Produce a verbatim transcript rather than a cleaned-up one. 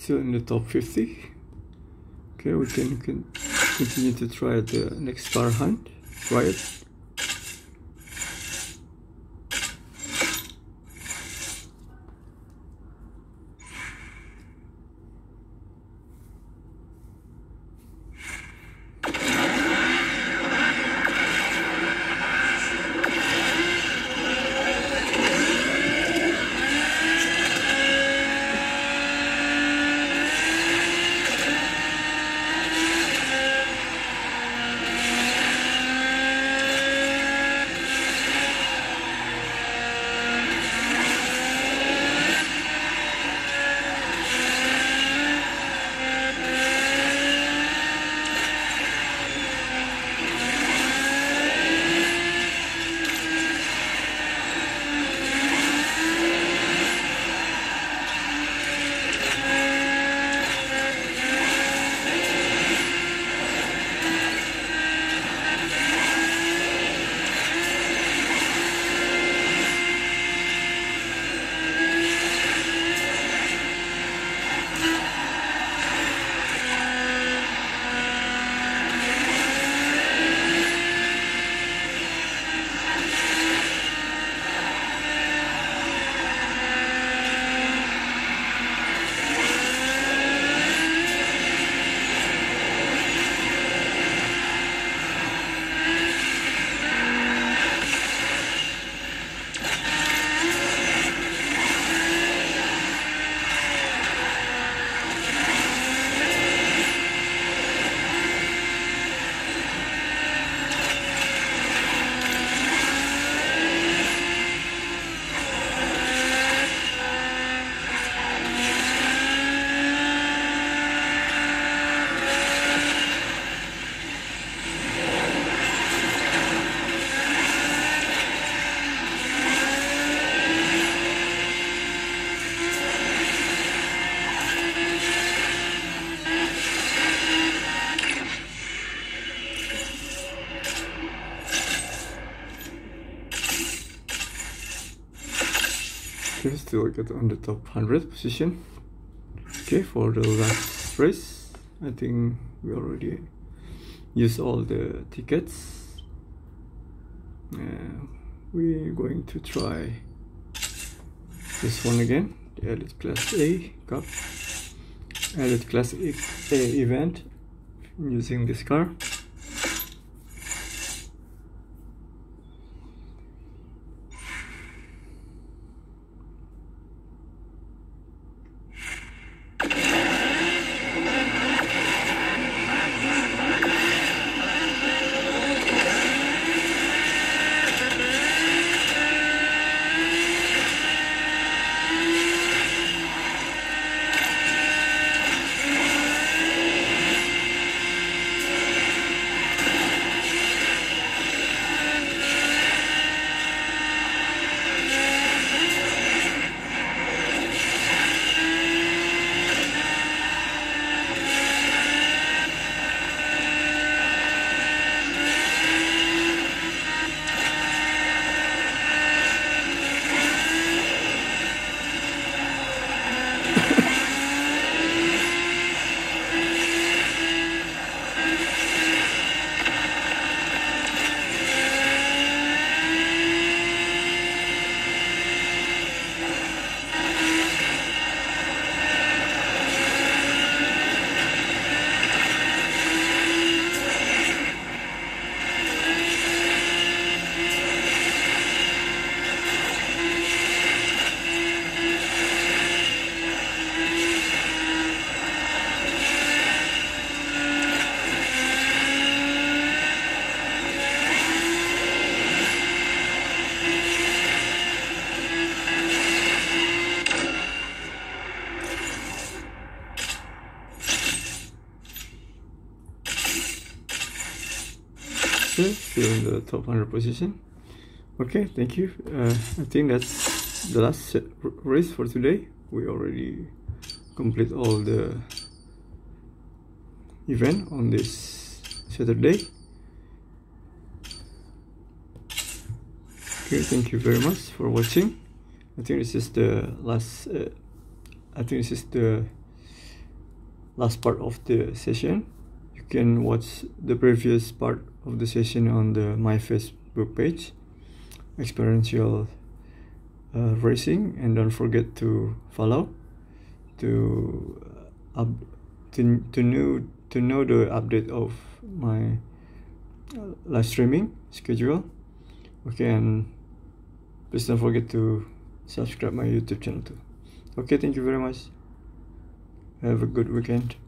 still in the top fifty. Okay, we can, can continue to try the next star hunt. Try it. Okay, still get on the top one hundred position. Okay, for the last race, I think we already used all the tickets. Uh, we're going to try this one again, the Elite Class A Cup, Elite Class A, A event using this car. Okay, still in the top one hundred position. Okay, thank you. Uh, I think that's the last race for today. We already complete all the event on this Saturday. Okay, thank you very much for watching. I think this is the last. Uh, I think this is the last part of the session. You can watch the previous part of the session on the my Facebook page, Experiential uh, Racing, and don't forget to follow to up to, to know to know the update of my uh, live streaming schedule. Okay, and please don't forget to subscribe my YouTube channel too. Okay, thank you very much. Have a good weekend.